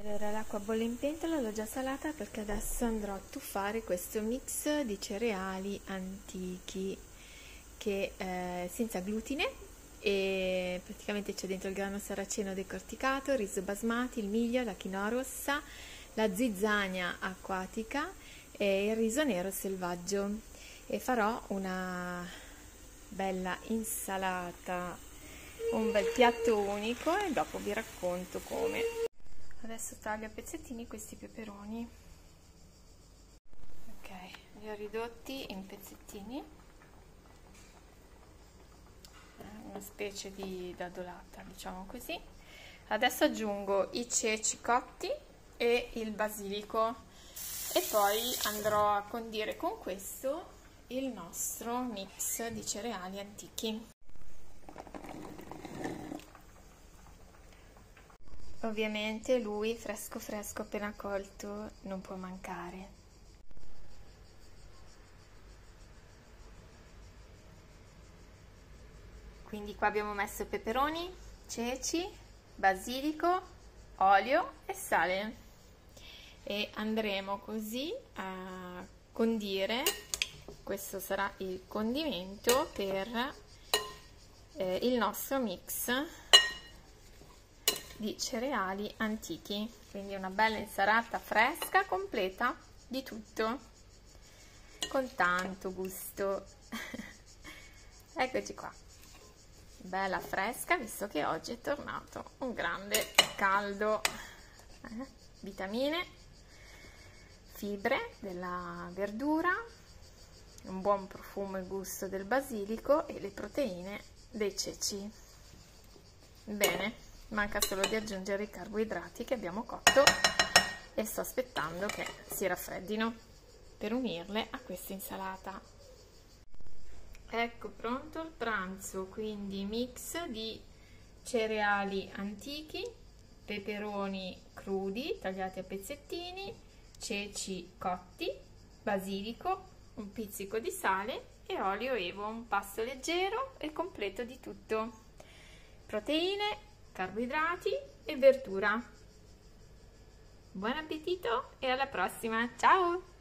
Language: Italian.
Allora l'acqua bolle in pentola, l'ho già salata perché adesso andrò a tuffare questo mix di cereali antichi che è senza glutine e praticamente c'è dentro il grano saraceno decorticato, il riso basmati, il miglio, la quinoa rossa, la zizzania acquatica e il riso nero selvaggio e farò una bella insalata, un bel piatto unico e dopo vi racconto come. Adesso taglio a pezzettini questi peperoni. Ok, li ho ridotti in pezzettini, una specie di dadolata, diciamo così. Adesso aggiungo i ceci cotti e il basilico e poi andrò a condire con questo il nostro mix di cereali antichi. Ovviamente lui fresco fresco appena colto non può mancare. Quindi qua abbiamo messo peperoni, ceci, basilico, olio e sale e andremo così a condire. Questo sarà il condimento per il nostro mix di cereali antichi, quindi una bella insalata fresca, completa di tutto, con tanto gusto. Eccoci qua, bella fresca, visto che oggi è tornato un grande caldo. Vitamine, fibre della verdura, un buon profumo e gusto del basilico e le proteine dei ceci. Bene. Manca solo di aggiungere i carboidrati che abbiamo cotto e sto aspettando che si raffreddino per unirle a questa insalata. Ecco pronto il pranzo, quindi mix di cereali antichi, peperoni crudi tagliati a pezzettini, ceci cotti, basilico, un pizzico di sale e olio evo, un pasto leggero e completo di tutto. Proteine, carboidrati e verdura. Buon appetito e alla prossima, ciao!